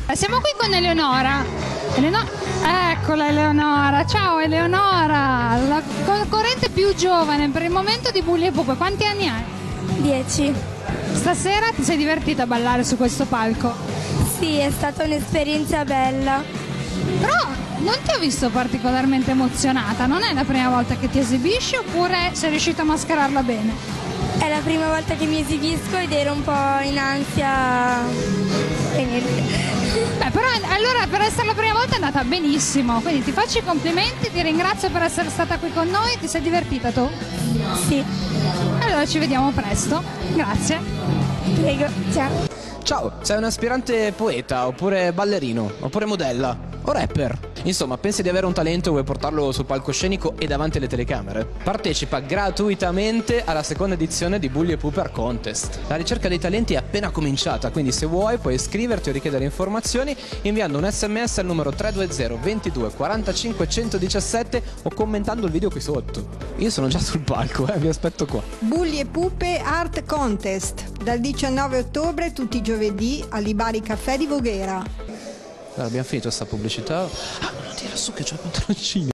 Siamo qui con Eleonora. Eccola Eleonora, ciao Eleonora, la concorrente più giovane per il momento di Bulli e Pupe. Quanti anni hai? 10. Stasera ti sei divertita a ballare su questo palco? Sì, è stata un'esperienza bella. Però non ti ho visto particolarmente emozionata, non è la prima volta che ti esibisci oppure sei riuscita a mascherarla bene? È la prima volta che mi esibisco ed ero un po' in ansia e niente. Beh, però allora per essere la prima volta è andata benissimo, quindi ti faccio i complimenti, ti ringrazio per essere stata qui con noi, ti sei divertita tu? Sì. Allora ci vediamo presto, grazie. Prego, ciao. Ciao, sei un aspirante poeta, oppure ballerino, oppure modella, o rapper? Insomma, pensi di avere un talento e vuoi portarlo sul palcoscenico e davanti alle telecamere? Partecipa gratuitamente alla seconda edizione di Bulli e Pupe Art Contest. La ricerca dei talenti è appena cominciata, quindi se vuoi puoi iscriverti o richiedere informazioni inviando un SMS al numero 320 22 45 117 o commentando il video qui sotto. Io sono già sul palco, vi aspetto qua. Bulli e Pupe Art Contest, dal 19 ottobre tutti i giovedì all'Ibari Caffè di Voghera. Allora, abbiamo finito sta pubblicità. Ah, ma non tira su che c'ho i pantaloncini.